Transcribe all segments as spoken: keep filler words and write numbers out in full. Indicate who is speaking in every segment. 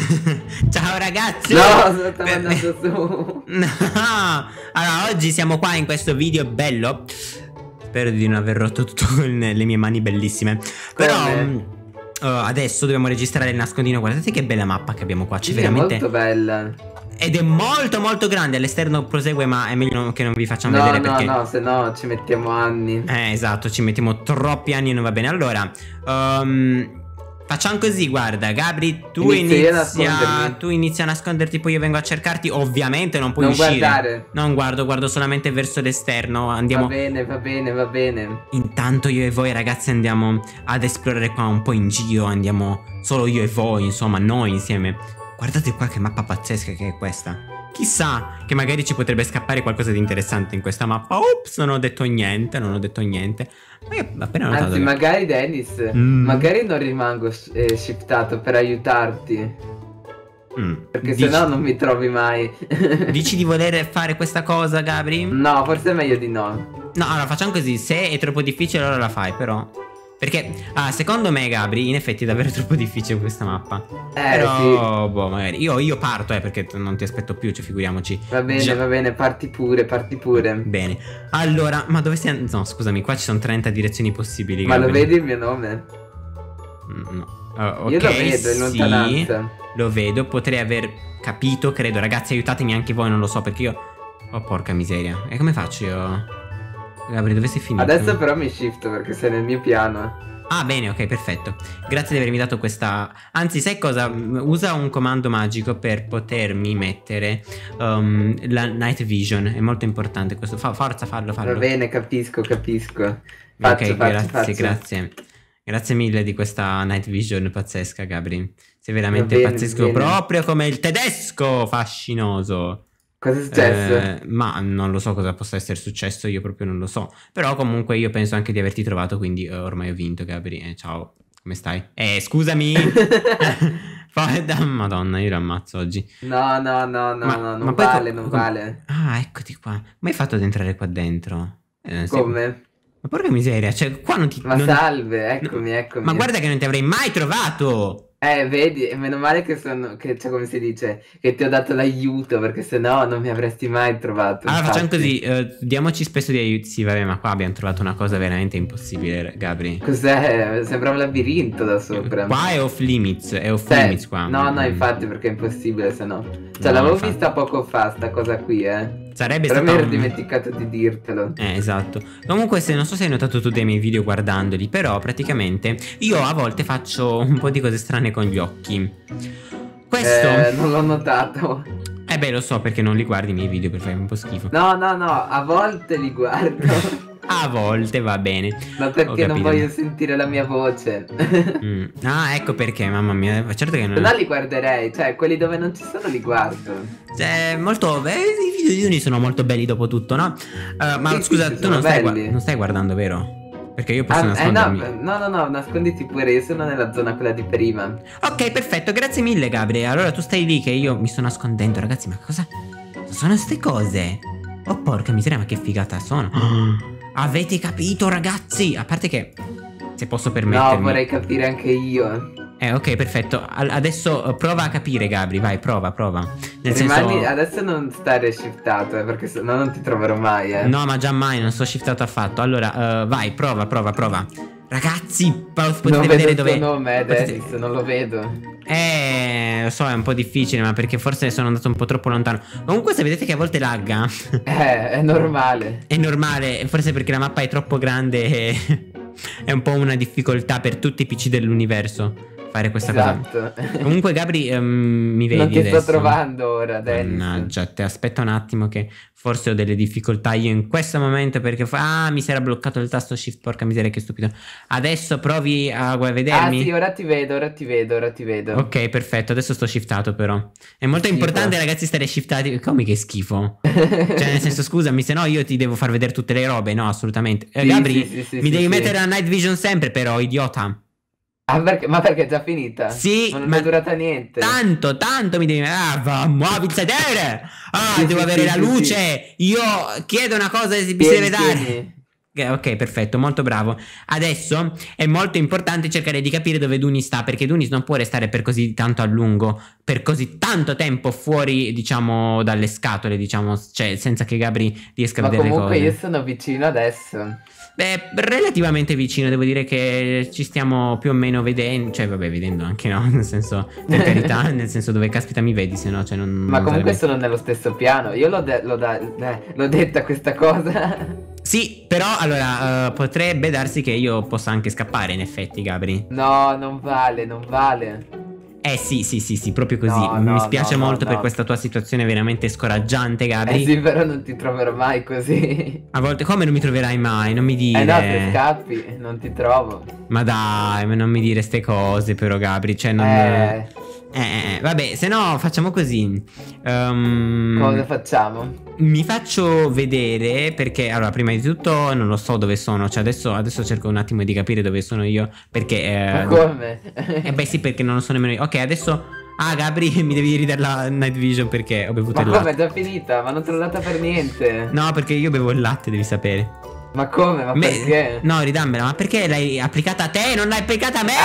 Speaker 1: Ciao ragazzi.
Speaker 2: No, sto andando su.
Speaker 1: No. Allora, oggi siamo qua in questo video bello. Spero di non aver rotto tutto con le mie mani bellissime. Però um, uh, adesso dobbiamo registrare il nascondino. Guardate che bella mappa che abbiamo qua. C'è
Speaker 2: Sì,
Speaker 1: veramente...
Speaker 2: è molto bella.
Speaker 1: Ed è molto molto grande. All'esterno prosegue, ma è meglio che non vi facciamo
Speaker 2: no,
Speaker 1: vedere
Speaker 2: no,
Speaker 1: perché...
Speaker 2: No, no, se no ci mettiamo anni.
Speaker 1: Eh, esatto, ci mettiamo troppi anni e non va bene. Allora, um, facciamo così, guarda, Gabri, tu inizia, tu inizia a nasconderti, poi io vengo a cercarti. Ovviamente non puoi
Speaker 2: non
Speaker 1: uscire.
Speaker 2: Guardare.
Speaker 1: Non guardo, guardo solamente verso l'esterno. Andiamo.
Speaker 2: Va bene, va bene, va bene.
Speaker 1: Intanto io e voi ragazzi andiamo ad esplorare qua un po' in giro. Andiamo solo io e voi, insomma, noi insieme. Guardate qua che mappa pazzesca che è questa. Chissà che magari ci potrebbe scappare qualcosa di interessante in questa mappa. Ops, non ho detto niente, non ho detto niente. Ma io ho appena notato.
Speaker 2: Anzi,
Speaker 1: che...
Speaker 2: magari Dennis,
Speaker 1: mm.
Speaker 2: magari non rimango eh, shiftato per aiutarti.
Speaker 1: Mm.
Speaker 2: Perché
Speaker 1: Dici...
Speaker 2: sennò non mi trovi mai.
Speaker 1: Dici di voler fare questa cosa, Gabri?
Speaker 2: No, forse è meglio di no.
Speaker 1: No, allora facciamo così. Se è troppo difficile allora la fai, però. Perché, ah, secondo me, Gabri, in effetti è davvero troppo difficile questa mappa.
Speaker 2: Eh,
Speaker 1: Però,
Speaker 2: sì.
Speaker 1: boh, magari. Io, io parto, eh, perché non ti aspetto più, cioè, figuriamoci.
Speaker 2: Va bene,
Speaker 1: Già...
Speaker 2: va bene, parti pure, parti pure.
Speaker 1: Bene. Allora, ma dove stai? No, scusami, qua ci sono trenta direzioni possibili,
Speaker 2: Ma
Speaker 1: Gabri.
Speaker 2: lo vedi il mio nome?
Speaker 1: No. Uh, okay,
Speaker 2: io lo vedo in lontananza.
Speaker 1: Sì, lo vedo, potrei aver capito, credo. Ragazzi, aiutatemi anche voi, non lo so, perché io... Oh, porca miseria. E come faccio io? Gabri, dove sei finito?
Speaker 2: Adesso però mi shifto perché sei nel mio piano.
Speaker 1: Ah, bene, ok, perfetto. Grazie di avermi dato questa... Anzi, sai cosa? Usa un comando magico per potermi mettere um, la night vision. È molto importante questo. Fa, forza, fallo, fallo.
Speaker 2: Va bene, capisco, capisco. Faccio,
Speaker 1: ok,
Speaker 2: faccio,
Speaker 1: grazie,
Speaker 2: faccio.
Speaker 1: grazie. Grazie mille di questa night vision pazzesca, Gabri. Sei veramente
Speaker 2: bene,
Speaker 1: pazzesco,
Speaker 2: bene.
Speaker 1: proprio come il tedesco fascinoso.
Speaker 2: Cosa è successo?
Speaker 1: Eh, ma non lo so cosa possa essere successo, io proprio non lo so. Però comunque io penso anche di averti trovato, quindi eh, ormai ho vinto, Gabri. Eh, ciao, come stai? Eh, scusami. Poi, Madonna, io lo ammazzo oggi.
Speaker 2: No, no, no, no,
Speaker 1: ma,
Speaker 2: no, non
Speaker 1: ma poi
Speaker 2: vale,
Speaker 1: com
Speaker 2: non
Speaker 1: com
Speaker 2: vale.
Speaker 1: Ah, eccoti qua. Ma hai fatto ad entrare qua dentro? Eh,
Speaker 2: Come?
Speaker 1: Sei... Ma porca miseria, cioè qua non ti...
Speaker 2: Ma
Speaker 1: non...
Speaker 2: salve, eccomi, eccomi.
Speaker 1: Ma guarda che non ti avrei mai trovato!
Speaker 2: Eh, vedi, meno male che sono, che, cioè come si dice, che ti ho dato l'aiuto, perché sennò non mi avresti mai trovato.
Speaker 1: Allora
Speaker 2: infatti.
Speaker 1: facciamo così, uh, diamoci spesso di aiuti. Sì, vabbè, ma qua abbiamo trovato una cosa veramente impossibile, Gabri.
Speaker 2: Cos'è? Sembra un labirinto da sopra.
Speaker 1: Qua è off limits, è off
Speaker 2: Cioè,
Speaker 1: limits qua.
Speaker 2: No, no,
Speaker 1: mm.
Speaker 2: infatti, perché è impossibile, se no. Cioè,
Speaker 1: No,
Speaker 2: l'avevo
Speaker 1: infatti.
Speaker 2: vista poco fa, sta cosa qui, eh.
Speaker 1: Sarebbe
Speaker 2: Però
Speaker 1: stato
Speaker 2: mi ero
Speaker 1: un...
Speaker 2: dimenticato di dirtelo.
Speaker 1: Eh, esatto. Comunque, se non so se hai notato tu dei miei video guardandoli, però praticamente io a volte faccio un po' di cose strane con gli occhi. Questo...
Speaker 2: Eh, non l'ho notato.
Speaker 1: Eh beh, lo so perché non li guardi i miei video per fare un po' schifo.
Speaker 2: No, no, no, a volte li guardo.
Speaker 1: A volte va bene.
Speaker 2: Ma perché non voglio sentire la mia voce.
Speaker 1: mm. Ah, ecco perché, mamma mia. Certo che non...
Speaker 2: Se no li guarderei, cioè quelli dove non ci sono li guardo.
Speaker 1: Cioè, molto... Beh, i video di Uni sono molto belli dopo tutto, no? Uh, ma
Speaker 2: sì,
Speaker 1: scusa,
Speaker 2: sì,
Speaker 1: tu non stai,
Speaker 2: belli.
Speaker 1: non stai guardando, vero? Perché io posso
Speaker 2: ah,
Speaker 1: nascondermi.
Speaker 2: Eh no, no, no, no, nasconditi pure, io sono nella zona quella di prima.
Speaker 1: Ok, perfetto, grazie mille, Gabriele. Allora tu stai lì che io mi sto nascondendo, ragazzi, ma cosa... Cosa sono ste cose? Oh, porca miseria, ma che figata sono. Avete capito, ragazzi? A parte che, se posso permettermi...
Speaker 2: No, vorrei capire anche io.
Speaker 1: Eh, ok, perfetto. Al adesso prova a capire, Gabri, vai, prova, prova. Nel
Speaker 2: Rimani,
Speaker 1: senso...
Speaker 2: adesso non stare shiftato, eh, perché se no non ti troverò mai, eh.
Speaker 1: No, ma già mai, non sto shiftato affatto. Allora, uh, vai, prova, prova, prova. Ragazzi, potete
Speaker 2: non
Speaker 1: vedere
Speaker 2: vedo
Speaker 1: dove...
Speaker 2: il tuo nome,
Speaker 1: potete...
Speaker 2: Dennis, non lo vedo.
Speaker 1: Eh, lo so, è un po' difficile, ma perché forse sono andato un po' troppo lontano. Comunque, se vedete che a volte lagga...
Speaker 2: Eh, è normale.
Speaker 1: È normale, forse perché la mappa è troppo grande e... È un po' una difficoltà per tutti i P C dell'universo fare questa
Speaker 2: esatto.
Speaker 1: cosa. Comunque Gabri, um, mi vedi
Speaker 2: non ti
Speaker 1: adesso?
Speaker 2: sto trovando ora, Dennis.
Speaker 1: Mannaggia, te aspetta un attimo che forse ho delle difficoltà io in questo momento perché fa... Ah, mi si era bloccato il tasto shift, porca miseria, che stupido. Adesso provi a vedermi?
Speaker 2: Ah sì, ora ti vedo, ora ti vedo, ora ti vedo.
Speaker 1: Ok, perfetto, adesso sto shiftato però. È molto schifo. Importante, ragazzi, stare shiftati. Come che schifo? Cioè, nel senso, scusami, se no io ti devo far vedere tutte le robe. No, assolutamente. Eh,
Speaker 2: sì,
Speaker 1: Gabri,
Speaker 2: sì, sì, sì,
Speaker 1: mi
Speaker 2: sì,
Speaker 1: devi
Speaker 2: sì.
Speaker 1: mettere la night vision sempre però, idiota.
Speaker 2: Ah, perché? Ma perché è già finita?
Speaker 1: Sì,
Speaker 2: ma non
Speaker 1: ma
Speaker 2: è durata niente.
Speaker 1: Tanto, tanto mi devi... Ah, va, muovi il sedere. Ah,
Speaker 2: sì,
Speaker 1: devo
Speaker 2: sì,
Speaker 1: avere
Speaker 2: sì,
Speaker 1: la
Speaker 2: sì,
Speaker 1: luce.
Speaker 2: sì.
Speaker 1: Io chiedo una cosa e mi si
Speaker 2: Tieni,
Speaker 1: deve dare.
Speaker 2: tieni.
Speaker 1: Eh, Ok, perfetto, molto bravo. Adesso è molto importante cercare di capire dove Dunis sta, perché Dunis non può restare per così tanto a lungo, per così tanto tempo fuori, diciamo, dalle scatole, diciamo, cioè senza che Gabri riesca a
Speaker 2: Ma
Speaker 1: vedere le
Speaker 2: comunque
Speaker 1: cose.
Speaker 2: io sono vicino adesso.
Speaker 1: Beh, relativamente vicino, devo dire che ci stiamo più o meno vedendo, cioè vabbè, vedendo anche no, nel senso, per carità, nel senso dove caspita mi vedi, se no, cioè non...
Speaker 2: Ma
Speaker 1: non
Speaker 2: comunque
Speaker 1: sarebbe-
Speaker 2: sono nello stesso piano. Io l'ho de- l'ho da- eh, l'ho detta questa cosa.
Speaker 1: Sì, però allora, eh, potrebbe darsi che io possa anche scappare, in effetti, Gabri.
Speaker 2: No, non vale, non vale.
Speaker 1: Eh sì, sì, sì, sì, proprio così.
Speaker 2: No,
Speaker 1: Mi
Speaker 2: no,
Speaker 1: spiace
Speaker 2: no, no,
Speaker 1: molto per
Speaker 2: no.
Speaker 1: questa tua situazione veramente scoraggiante, Gabri.
Speaker 2: Eh sì, però non ti troverò mai così.
Speaker 1: A volte, come non mi troverai mai? Non mi
Speaker 2: Eh no, se
Speaker 1: dire...
Speaker 2: scappi, non ti trovo.
Speaker 1: Ma dai, ma non mi dire ste cose però, Gabri, cioè non...
Speaker 2: Eh,
Speaker 1: Eh, eh, eh, vabbè, se no facciamo così. Ehm,
Speaker 2: cosa facciamo?
Speaker 1: Mi faccio vedere perché, allora, prima di tutto non lo so dove sono. Cioè, adesso, adesso cerco un attimo di capire dove sono io. Perché...
Speaker 2: Ma
Speaker 1: Eh,
Speaker 2: come?
Speaker 1: eh beh sì, perché non lo so nemmeno io. Ok, adesso... Ah, Gabri, mi devi ridare la Night Vision perché ho bevuto
Speaker 2: Ma
Speaker 1: il
Speaker 2: come?
Speaker 1: latte.
Speaker 2: È già finita? Ma non te l'ho data per niente.
Speaker 1: No, perché io bevo il latte, devi sapere.
Speaker 2: Ma come? Ma
Speaker 1: Me-
Speaker 2: perché?
Speaker 1: No, ridammela, ma perché l'hai applicata a te? Non l'hai applicata a me!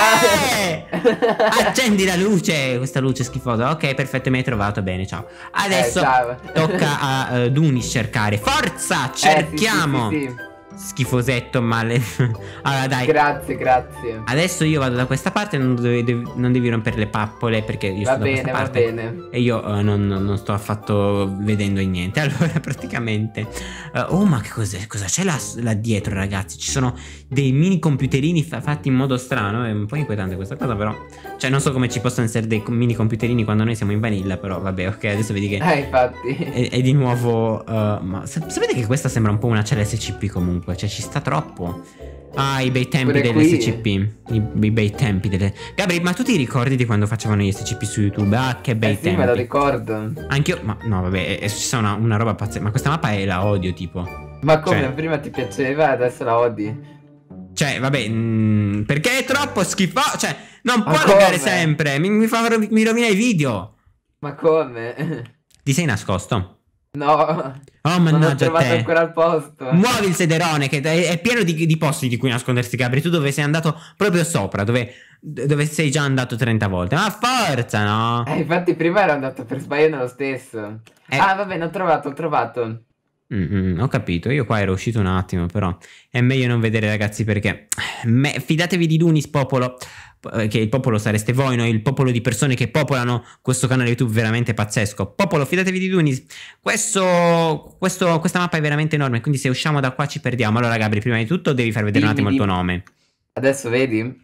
Speaker 2: Ah.
Speaker 1: Accendi la luce, questa luce schifosa. Ok, perfetto, mi hai trovato bene, ciao. Adesso
Speaker 2: Eh, ciao.
Speaker 1: tocca a uh, Dunis cercare. Forza,
Speaker 2: Eh, sì,
Speaker 1: cerchiamo!
Speaker 2: sì, sì, sì.
Speaker 1: Schifosetto, male. Allora, dai.
Speaker 2: Grazie, grazie.
Speaker 1: Adesso io vado da questa parte, non, dove- devi, non devi rompere le pappole perché io
Speaker 2: Va
Speaker 1: sto da
Speaker 2: bene,
Speaker 1: questa
Speaker 2: va
Speaker 1: parte.
Speaker 2: bene.
Speaker 1: E io eh, non, non sto affatto vedendo niente. Allora, praticamente. eh, oh, ma che cos'è? Cosa c'è là, là dietro, ragazzi? Ci sono dei mini computerini fa- fatti in modo strano. È un po' inquietante questa cosa, però. Cioè, non so come ci possono essere dei mini computerini quando noi siamo in vanilla. Però, vabbè, ok. Adesso vedi che.
Speaker 2: Eh, infatti.
Speaker 1: È, è di nuovo. eh, ma sa- sapete che questa sembra un po' una C L S C P comunque? Cioè, ci sta troppo. Ah, i bei tempi
Speaker 2: Pure
Speaker 1: dell'S
Speaker 2: qui.
Speaker 1: C P. I, i bei tempi delle. Gabri, ma tu ti ricordi di quando facevano gli S C P su YouTube? Ah, che bei
Speaker 2: Eh sì,
Speaker 1: tempi.
Speaker 2: me lo ricordo.
Speaker 1: Anch'io. Ma no, vabbè, è successa una, una roba pazzesca. Ma questa mappa è la odio, tipo.
Speaker 2: Ma come?
Speaker 1: Cioè-
Speaker 2: Prima ti piaceva, adesso la odi.
Speaker 1: Cioè, vabbè, mm, perché è troppo schifo. Cioè, non
Speaker 2: Ma
Speaker 1: può
Speaker 2: come?
Speaker 1: laggare sempre. Mi, mi fa, mi rovina i video.
Speaker 2: Ma come?
Speaker 1: Ti sei nascosto?
Speaker 2: No,
Speaker 1: Oh,
Speaker 2: non ho
Speaker 1: mannaggia a
Speaker 2: trovato
Speaker 1: te.
Speaker 2: ancora il posto.
Speaker 1: Muovi il sederone che è, è pieno di, di posti di cui nascondersi, Gabri. Tu dove sei andato proprio sopra, dove, dove sei già andato trenta volte. Ma forza, no?
Speaker 2: Eh, infatti prima ero andato per sbaglio nello stesso.
Speaker 1: Eh.
Speaker 2: Ah, va bene, ho trovato, ho trovato.
Speaker 1: Mm, mm, ho capito, io qua ero uscito un attimo, però è meglio non vedere, ragazzi, perché me- fidatevi di Dunis, popolo. eh, Che il popolo sareste voi, noi, il popolo di persone che popolano questo canale YouTube veramente pazzesco. Popolo, fidatevi di Dunis. Questo, questo, questa mappa è veramente enorme, quindi se usciamo da qua ci perdiamo. Allora, Gabri, prima di tutto devi far vedere un
Speaker 2: Dimmi,
Speaker 1: attimo il tuo
Speaker 2: dimmi.
Speaker 1: nome.
Speaker 2: Adesso vedi?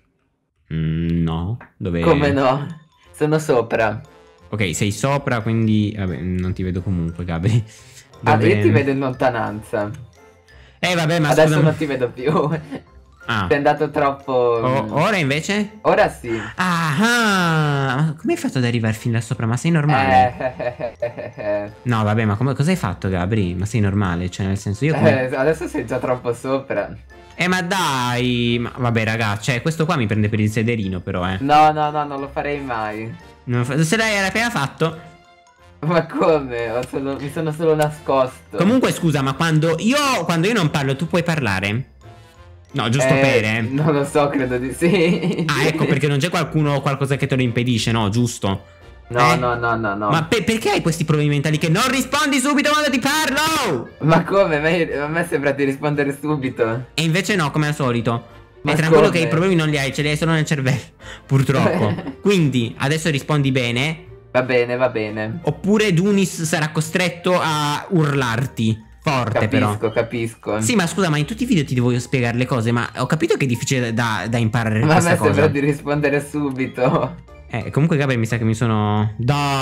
Speaker 1: Mm, no, dove...
Speaker 2: Come no? Sono sopra.
Speaker 1: Ok, sei sopra, quindi vabbè, non ti vedo comunque, Gabri.
Speaker 2: Ah,
Speaker 1: Dove-
Speaker 2: io ti vedo in lontananza.
Speaker 1: Eh, vabbè, ma
Speaker 2: Adesso
Speaker 1: scusa.
Speaker 2: non ti vedo più.
Speaker 1: Ah,
Speaker 2: Sei andato troppo.
Speaker 1: o- ora invece?
Speaker 2: Ora sì.
Speaker 1: Ah, ah, ma come hai fatto ad arrivare fin là sopra? Ma sei normale?
Speaker 2: Eh, eh, eh,
Speaker 1: No, vabbè, ma come, cosa hai fatto, Gabri? Ma sei normale? Cioè, nel senso, io come...
Speaker 2: eh, adesso sei già troppo sopra.
Speaker 1: Eh, ma dai! Ma, vabbè, ragazzi, cioè, questo qua mi prende per il sederino, però, eh.
Speaker 2: No, no, no, non lo farei mai.
Speaker 1: Non fa- Se l'hai appena fatto...
Speaker 2: Ma come? Ho solo- mi sono solo nascosto.
Speaker 1: Comunque, scusa, ma quando io, quando io non parlo, tu puoi parlare? No, giusto
Speaker 2: Eh,
Speaker 1: per, eh.
Speaker 2: Non lo so, credo di sì.
Speaker 1: Ah, ecco, perché non c'è qualcuno o qualcosa che te lo impedisce, no? Giusto?
Speaker 2: No,
Speaker 1: Eh?
Speaker 2: no, no, no, no.
Speaker 1: Ma pe- perché hai questi problemi mentali che non rispondi subito quando ti parlo?
Speaker 2: Ma come? A me, a me sembra di rispondere subito.
Speaker 1: E invece no, come al solito.
Speaker 2: Ma
Speaker 1: E tranquillo
Speaker 2: come?
Speaker 1: che i problemi non li hai, ce li hai solo nel cervello, purtroppo. Quindi, adesso rispondi bene,
Speaker 2: Va bene, va bene.
Speaker 1: oppure Dunis sarà costretto a urlarti. Forte, però.
Speaker 2: Capisco, capisco.
Speaker 1: Sì, ma scusa, ma in tutti i video ti devo spiegare le cose, ma ho capito che è difficile da, da imparare
Speaker 2: Ma a
Speaker 1: questa
Speaker 2: me
Speaker 1: cosa.
Speaker 2: sembra di rispondere subito.
Speaker 1: Eh, comunque, Gabriele, mi sa che mi sono...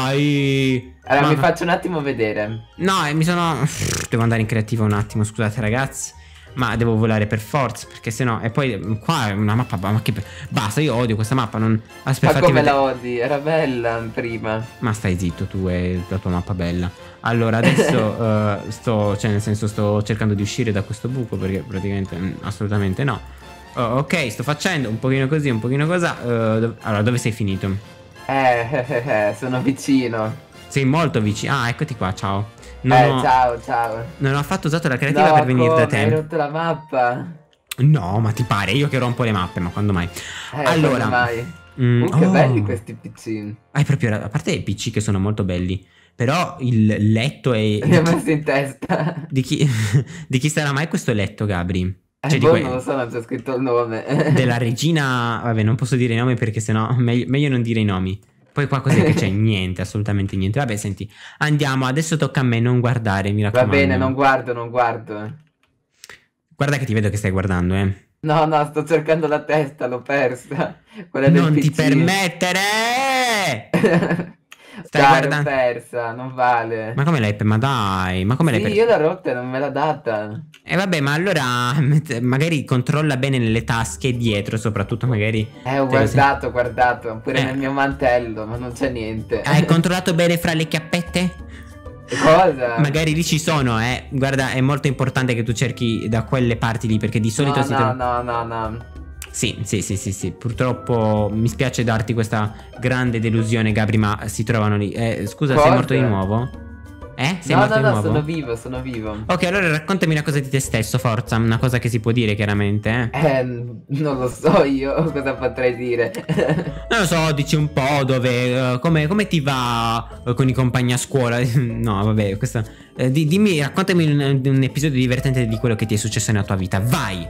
Speaker 1: Dai!
Speaker 2: Allora,
Speaker 1: Ma-
Speaker 2: mi faccio un attimo vedere.
Speaker 1: No, eh, mi sono... Devo andare in creativo un attimo, scusate ragazzi. Ma devo volare per forza, perché sennò... E poi mm, qua è una mappa... Ma che... Basta, io odio questa mappa, non... Aspetta,
Speaker 2: Ma
Speaker 1: fatti
Speaker 2: come
Speaker 1: vedere...
Speaker 2: la odi? Era bella prima.
Speaker 1: Ma stai zitto, tu e la tua mappa bella. Allora, adesso eh, sto... Cioè, nel senso, sto cercando di uscire da questo buco, perché praticamente... mm, assolutamente no. Oh, ok, sto facendo un pochino così, un pochino così. Allora, dove sei finito?
Speaker 2: Eh, eh, eh, eh, sono vicino.
Speaker 1: Sei Sei molto vicino. Ah, eccoti qua, ciao. Non
Speaker 2: Eh,
Speaker 1: ho,
Speaker 2: ciao, ciao.
Speaker 1: non ho affatto usato la creativa
Speaker 2: No,
Speaker 1: per venire da
Speaker 2: come? Hai
Speaker 1: te.
Speaker 2: rotto la mappa?
Speaker 1: No, ma ti pare? Io che rompo le mappe, ma quando mai?
Speaker 2: Eh,
Speaker 1: Allora,
Speaker 2: come mai?
Speaker 1: mm,
Speaker 2: Uh, che
Speaker 1: oh,
Speaker 2: belli questi P C.
Speaker 1: hai proprio ra- a parte i P C che sono molto belli, però il letto è
Speaker 2: Li
Speaker 1: di
Speaker 2: ho
Speaker 1: chi,
Speaker 2: messi in testa.
Speaker 1: di chi, di chi sarà mai questo letto, Gabri?
Speaker 2: Eh,
Speaker 1: Cioè di
Speaker 2: boh,
Speaker 1: que-
Speaker 2: non lo so, non c'è scritto il nome.
Speaker 1: della regina. Vabbè, non posso dire i nomi perché sennò meglio, meglio non dire i nomi. Poi qua cos'è che c'è? Niente, assolutamente niente. Vabbè, senti, andiamo, adesso tocca a me, non guardare, mi
Speaker 2: Va
Speaker 1: raccomando.
Speaker 2: bene, non guardo, non guardo.
Speaker 1: Guarda che ti vedo che stai guardando, eh.
Speaker 2: No, no, sto cercando la testa, l'ho persa. Quella del
Speaker 1: Non ti
Speaker 2: P C.
Speaker 1: permettere! Stai
Speaker 2: Dai, l'ho
Speaker 1: guardando.
Speaker 2: persa, non vale.
Speaker 1: Ma come l'hai per- Ma dai, ma come l'hai
Speaker 2: Sì,
Speaker 1: persa?
Speaker 2: io l'ho rotta e non me l'ha data.
Speaker 1: E vabbè, ma allora met- magari controlla bene nelle tasche dietro, soprattutto magari.
Speaker 2: Eh, ho
Speaker 1: te lo sei-
Speaker 2: guardato, ho guardato, pure
Speaker 1: Eh.
Speaker 2: nel mio mantello, ma non c'è niente.
Speaker 1: Hai controllato bene fra le chiappette?
Speaker 2: Cosa?
Speaker 1: Magari lì ci sono, eh. Guarda, è molto importante che tu cerchi da quelle parti lì, perché di solito
Speaker 2: No,
Speaker 1: si
Speaker 2: no,
Speaker 1: trova.
Speaker 2: no, no, no.
Speaker 1: Sì, sì, sì, sì, sì. Purtroppo mi spiace darti questa grande delusione, Gabri, ma si trovano lì. Eh, scusa, sei
Speaker 2: Cosa?
Speaker 1: morto di nuovo? Eh? Sei
Speaker 2: No,
Speaker 1: morto
Speaker 2: no,
Speaker 1: di
Speaker 2: no,
Speaker 1: nuovo?
Speaker 2: sono vivo, sono vivo.
Speaker 1: Ok, allora raccontami una cosa di te stesso, forza. Una cosa che si può dire, chiaramente, eh.
Speaker 2: Eh, non lo so io cosa potrei dire.
Speaker 1: Non lo so, dici un po' dove. eh, come, come ti va eh, con i compagni a scuola? No, vabbè, questa. eh, di- dimmi, raccontami un, un episodio divertente di quello che ti è successo nella tua vita. Vai!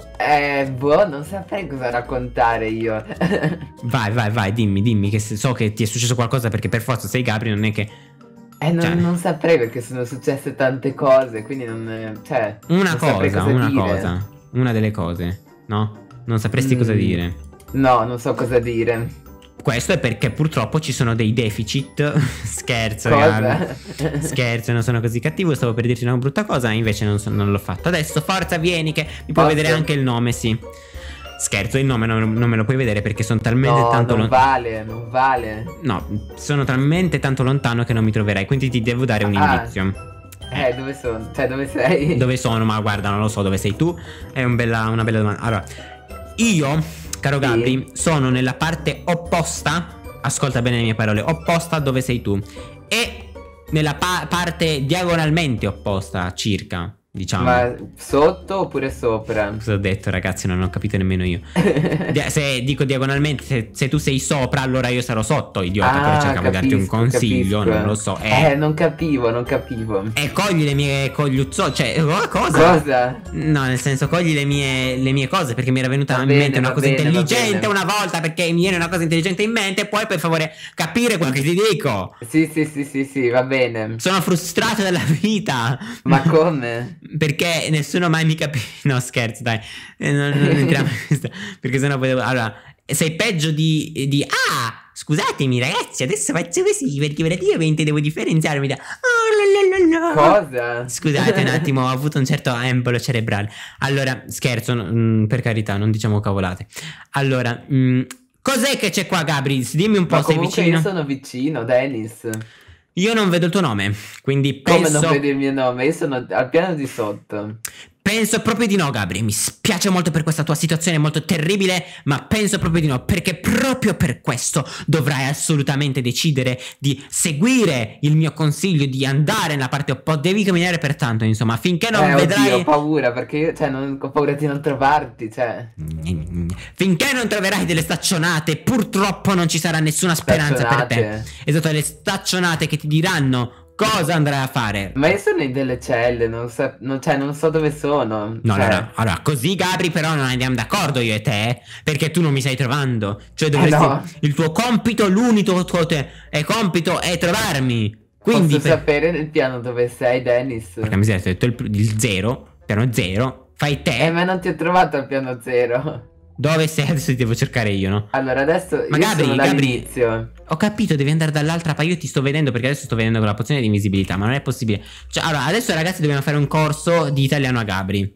Speaker 2: Eh, boh, non saprei cosa raccontare io.
Speaker 1: Vai, vai, vai, dimmi, dimmi. Che se- so che ti è successo qualcosa perché per forza sei Gabri, non è che.
Speaker 2: Eh, non,
Speaker 1: Cioè.
Speaker 2: non saprei perché sono successe tante cose, quindi non... Cioè,
Speaker 1: Una
Speaker 2: non saprei
Speaker 1: cosa,
Speaker 2: cosa
Speaker 1: una
Speaker 2: dire.
Speaker 1: cosa. Una delle cose, no? Non sapresti cosa
Speaker 2: Mm.
Speaker 1: dire.
Speaker 2: No, non so cosa dire.
Speaker 1: Questo è perché purtroppo ci sono dei deficit. Scherzo,
Speaker 2: Cosa?
Speaker 1: Gabri. Scherzo, non sono così cattivo. Stavo per dirti una brutta cosa, invece non, so- non l'ho fatto. Adesso, forza, vieni, che mi puoi
Speaker 2: Posso?
Speaker 1: vedere anche il nome, sì. Scherzo, il nome non, non me lo puoi vedere perché sono talmente
Speaker 2: No,
Speaker 1: tanto
Speaker 2: non
Speaker 1: lontano.
Speaker 2: vale, non vale.
Speaker 1: No, sono talmente tanto lontano che non mi troverai. Quindi ti devo dare un
Speaker 2: Ah.
Speaker 1: indizio.
Speaker 2: Eh, dove sono? Cioè, dove sei?
Speaker 1: Dove sono? Ma guarda, non lo so dove sei tu. È un bella- una bella domanda. Allora, io, caro
Speaker 2: Sì.
Speaker 1: Gabri, sono nella parte opposta. Ascolta bene le mie parole. Opposta a dove sei tu. E nella pa- parte diagonalmente opposta, circa. Diciamo.
Speaker 2: Ma sotto oppure sopra?
Speaker 1: Cosa ho detto, ragazzi? Non ho capito nemmeno io. Dia- se dico diagonalmente, se, se tu sei sopra, allora io sarò sotto, idiota.
Speaker 2: Ah,
Speaker 1: però cercavo di darti un
Speaker 2: capisco,
Speaker 1: consiglio,
Speaker 2: capisco.
Speaker 1: non lo so.
Speaker 2: Eh,
Speaker 1: Eh,
Speaker 2: non capivo, non capivo.
Speaker 1: e cogli le mie cogliuzzo. Cioè, oh, cosa?
Speaker 2: Cosa?
Speaker 1: No, nel senso, cogli le mie, le mie cose perché mi era venuta
Speaker 2: Va
Speaker 1: in
Speaker 2: bene,
Speaker 1: mente una
Speaker 2: va
Speaker 1: cosa
Speaker 2: bene, va
Speaker 1: intelligente
Speaker 2: bene.
Speaker 1: una volta perché mi viene una cosa intelligente in mente e poi per favore capire quello che ti dico.
Speaker 2: Sì, sì, sì, sì, sì, va bene.
Speaker 1: Sono frustrato dalla vita.
Speaker 2: Ma come?
Speaker 1: Perché nessuno mai mi capisce. No, scherzo, dai. Eh, Non, non entriamo in questo. Perché sennò poi. Allora, sei peggio di, di. Ah, scusatemi, ragazzi, adesso faccio così perché praticamente devo differenziarmi da. Oh, la, la, la, la.
Speaker 2: Cosa?
Speaker 1: Scusate un attimo, ho avuto un certo embolo cerebrale. Allora, scherzo, mm, per carità, non diciamo cavolate. Allora, mm, cos'è che c'è qua, Gabri? Dimmi un po',
Speaker 2: Ma
Speaker 1: sei
Speaker 2: comunque
Speaker 1: vicino?
Speaker 2: io sono vicino, Dennis.
Speaker 1: Io non vedo il tuo nome, quindi
Speaker 2: Come
Speaker 1: penso.
Speaker 2: non vedi il mio nome? Io sono al piano di sotto.
Speaker 1: Penso proprio di no, Gabri. Mi spiace molto per questa tua situazione molto terribile, ma penso proprio di no, perché proprio per questo dovrai assolutamente decidere di seguire il mio consiglio di andare nella parte opposta. Devi camminare per tanto, insomma, finché non
Speaker 2: eh,
Speaker 1: vedrai.
Speaker 2: oddio, ho paura perché io, cioè, non, ho paura di non trovarti, cioè.
Speaker 1: Finché non troverai delle staccionate, purtroppo non ci sarà nessuna speranza per te.
Speaker 2: Staccionate.
Speaker 1: Esatto, le staccionate che ti diranno cosa andrai a fare.
Speaker 2: Ma io sono in delle celle, non so, non, cioè, non so dove sono.
Speaker 1: No,
Speaker 2: cioè.
Speaker 1: allora, allora, così Gabri però non andiamo d'accordo io e te, eh, perché tu non mi stai trovando. Cioè dovresti,
Speaker 2: Eh, no.
Speaker 1: il tuo compito, l'unico tuo te, è compito è trovarmi. Quindi
Speaker 2: Posso
Speaker 1: per,
Speaker 2: sapere nel piano dove sei, Dennis?
Speaker 1: porca miseria, ti ho detto il, il zero, piano zero, fai te.
Speaker 2: Eh, ma non ti ho trovato al piano zero.
Speaker 1: Dove sei? Adesso ti devo cercare io, no?
Speaker 2: Allora, adesso
Speaker 1: Ma
Speaker 2: io
Speaker 1: Gabri,
Speaker 2: sono
Speaker 1: Gabri-
Speaker 2: dall'inizio.
Speaker 1: Ho capito, devi andare dall'altra parte. Io ti sto vedendo perché adesso sto vedendo con la pozione di invisibilità, ma non è possibile. Cioè, allora, adesso ragazzi dobbiamo fare un corso di italiano a Gabri.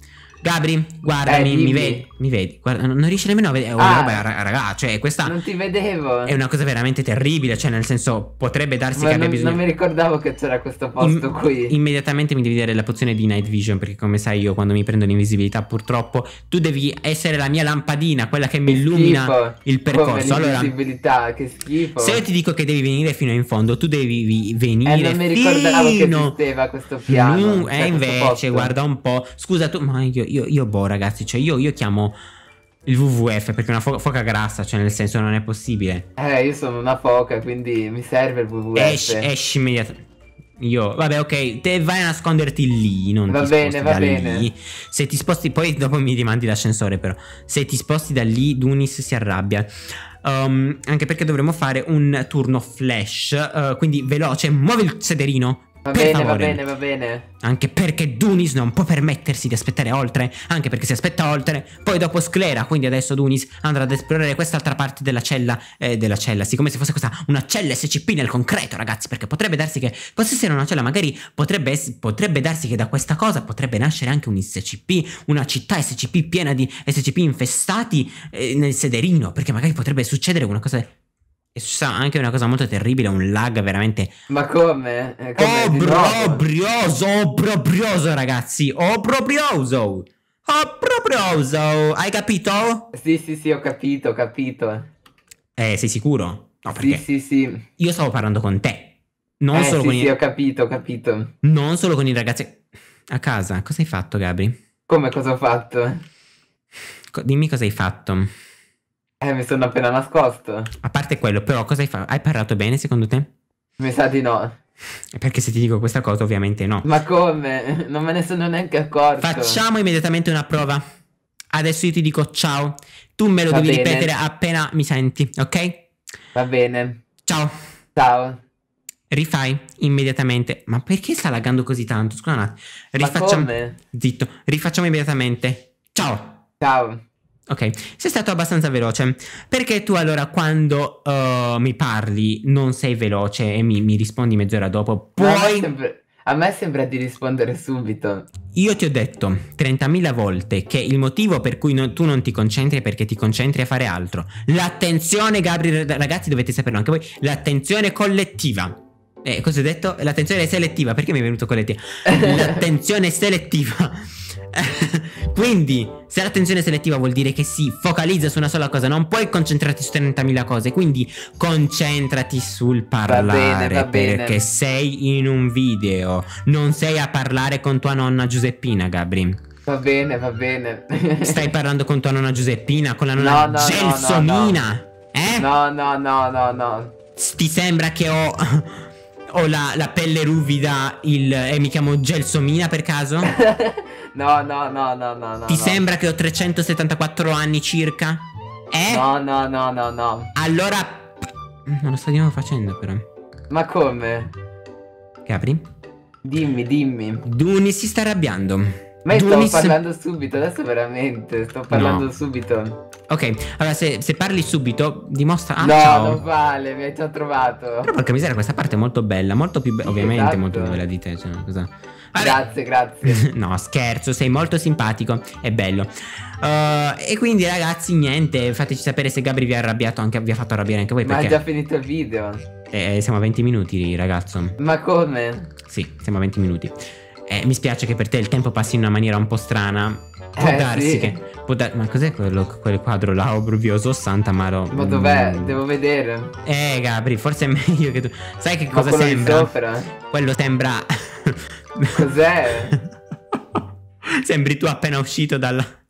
Speaker 1: Gabri, guardami,
Speaker 2: Eh,
Speaker 1: mi
Speaker 2: dimmi.
Speaker 1: vedi, mi vedi, guarda, non non riesci nemmeno a vedere, oh,
Speaker 2: Ah.
Speaker 1: roba, ra- raga, cioè questa
Speaker 2: Non ti vedevo.
Speaker 1: è una cosa veramente terribile, cioè nel senso potrebbe darsi
Speaker 2: Ma
Speaker 1: che abbia
Speaker 2: non,
Speaker 1: bisogno...
Speaker 2: non mi ricordavo che c'era questo posto
Speaker 1: Im-
Speaker 2: qui.
Speaker 1: Immediatamente mi devi dare la pozione di Night Vision, perché come sai io quando mi prendo l'invisibilità purtroppo tu devi essere la mia lampadina, quella che mi
Speaker 2: Che
Speaker 1: illumina
Speaker 2: schifo.
Speaker 1: il percorso.
Speaker 2: Come
Speaker 1: Allora,
Speaker 2: l'invisibilità, che schifo.
Speaker 1: se io ti dico che devi venire fino in fondo, tu devi vi- venire
Speaker 2: Eh, non mi ricordavo che
Speaker 1: fino...
Speaker 2: esisteva questo piano.
Speaker 1: Mm,
Speaker 2: cioè
Speaker 1: e
Speaker 2: questo
Speaker 1: invece,
Speaker 2: posto.
Speaker 1: guarda un po'. Scusa tu, ma io, io, io boh ragazzi, cioè io, io chiamo il W W F perché è una fo- foca grassa, cioè nel senso non è possibile.
Speaker 2: Eh, io sono una foca, quindi mi serve il W W F.
Speaker 1: Esci, esci immediatamente. Io, vabbè, ok, te vai a nasconderti lì, non
Speaker 2: Va
Speaker 1: ti
Speaker 2: bene,
Speaker 1: sposti
Speaker 2: va
Speaker 1: da
Speaker 2: bene.
Speaker 1: lì. Se ti sposti, poi dopo mi rimandi l'ascensore, però. Se ti sposti da lì, Dunis si arrabbia. Um, anche perché dovremmo fare un turno flash. uh, quindi veloce, muovi il sederino.
Speaker 2: Va
Speaker 1: per
Speaker 2: bene, va
Speaker 1: favore.
Speaker 2: bene, va bene.
Speaker 1: Anche perché Dunis non può permettersi di aspettare oltre. Anche perché se aspetta oltre, poi dopo sclera. Quindi adesso Dunis andrà ad esplorare quest'altra parte della cella. Eh, della cella, sì, come se fosse questa una cella S C P nel concreto, ragazzi. Perché potrebbe darsi che fosse essere una cella, magari potrebbe, ess- potrebbe darsi che da questa cosa potrebbe nascere anche un S C P. Una città S C P piena di S C P infestati eh, nel sederino. Perché magari potrebbe succedere una cosa. È successa anche una cosa molto terribile, un lag veramente
Speaker 2: Ma come? Eh, come di nuovo?
Speaker 1: obbrobrioso, obbrobrioso ragazzi, obbrobrioso, obbrobrioso, hai capito?
Speaker 2: Sì, sì, sì, ho capito, ho capito.
Speaker 1: Eh, sei sicuro? No, perché
Speaker 2: Sì, sì, sì.
Speaker 1: io stavo parlando con te, non
Speaker 2: Eh,
Speaker 1: solo
Speaker 2: sì,
Speaker 1: con
Speaker 2: sì,
Speaker 1: i,
Speaker 2: ho capito, ho capito.
Speaker 1: non solo con i ragazzi a casa. Cosa hai fatto, Gabri?
Speaker 2: Come, cosa ho fatto?
Speaker 1: Co- dimmi cosa hai fatto.
Speaker 2: Eh, mi sono appena nascosto.
Speaker 1: A parte quello, però cosa hai fatto? Hai parlato bene secondo te?
Speaker 2: Mi sa di no.
Speaker 1: Perché se ti dico questa cosa ovviamente no.
Speaker 2: Ma come? Non me ne sono neanche accorto.
Speaker 1: Facciamo immediatamente una prova. Adesso io ti dico ciao. Tu me lo
Speaker 2: Va
Speaker 1: devi
Speaker 2: bene.
Speaker 1: ripetere appena mi senti, ok?
Speaker 2: Va bene.
Speaker 1: Ciao.
Speaker 2: Ciao.
Speaker 1: Rifai immediatamente. Ma perché sta laggando così tanto? Scusa un attimo.
Speaker 2: Ma
Speaker 1: Rifacciamo.
Speaker 2: come?
Speaker 1: Zitto. Rifacciamo immediatamente. Ciao.
Speaker 2: Ciao.
Speaker 1: Ok, sei stato abbastanza veloce. Perché tu allora quando uh, mi parli non sei veloce e mi, mi rispondi mezz'ora dopo?
Speaker 2: Ma a me
Speaker 1: Poi
Speaker 2: sembra- a me sembra di rispondere subito.
Speaker 1: io ti ho detto trentamila volte che il motivo per cui non- tu non ti concentri è perché ti concentri a fare altro. L'attenzione, Gabri, ragazzi, dovete saperlo anche voi. L'attenzione collettiva. Eh, cosa ho detto? L'attenzione selettiva. Perché mi è venuto collettiva? L'attenzione selettiva. Quindi, se l'attenzione selettiva vuol dire che si focalizza su una sola cosa, non puoi concentrarti su trentamila cose. Quindi concentrati sul parlare.
Speaker 2: bene, va bene.
Speaker 1: Perché sei in un video, non sei a parlare con tua nonna Giuseppina, Gabri.
Speaker 2: Va bene, va bene.
Speaker 1: Stai parlando con tua nonna Giuseppina, con la
Speaker 2: No,
Speaker 1: nonna
Speaker 2: no, no,
Speaker 1: Gelsomina. Eh?
Speaker 2: No, no, no, no, no.
Speaker 1: S- Ti sembra che ho, ho la, la pelle ruvida il, e mi chiamo Gelsomina per caso?
Speaker 2: No, no, no, no, no, no.
Speaker 1: Ti
Speaker 2: no.
Speaker 1: sembra che ho trecentosettantaquattro anni circa? Eh?
Speaker 2: No, no, no, no, no.
Speaker 1: Allora... Non lo sto di nuovo facendo però.
Speaker 2: Ma come?
Speaker 1: Capri?
Speaker 2: Dimmi, dimmi.
Speaker 1: Duni si sta arrabbiando.
Speaker 2: Ma io stavo
Speaker 1: Dunis-
Speaker 2: parlando subito, adesso veramente, sto parlando
Speaker 1: No.
Speaker 2: subito.
Speaker 1: Ok, allora se, se parli subito dimostra... Ah,
Speaker 2: no,
Speaker 1: ciao.
Speaker 2: non vale, mi hai già trovato.
Speaker 1: Però porca miseria, questa parte è molto bella, molto più bella, ovviamente
Speaker 2: Esatto.
Speaker 1: molto più bella di te, cioè, cosa... Vabbè.
Speaker 2: Grazie, grazie.
Speaker 1: No, scherzo, sei molto simpatico, è bello. Uh, e quindi ragazzi, niente, fateci sapere se Gabri vi ha arrabbiato anche, vi ha fatto arrabbiare anche voi,
Speaker 2: Ma è
Speaker 1: perché
Speaker 2: già finito il video.
Speaker 1: eh, siamo a venti minuti, ragazzo.
Speaker 2: Ma come?
Speaker 1: Sì, siamo a venti minuti. Eh, mi spiace che per te il tempo passi in una maniera un po' strana. Può
Speaker 2: Eh,
Speaker 1: darsi
Speaker 2: sì.
Speaker 1: che... Può dar- Ma cos'è quello, quel quadro là, obruvioso, Santa Maro?
Speaker 2: Ma dov'è?
Speaker 1: Mm.
Speaker 2: Devo vedere.
Speaker 1: Eh, Gabri, forse è meglio che tu... Sai che
Speaker 2: Ma
Speaker 1: cosa
Speaker 2: quello di
Speaker 1: sembra?
Speaker 2: sopra?
Speaker 1: Quello sembra...
Speaker 2: Cos'è?
Speaker 1: Sembri tu appena uscito dalla...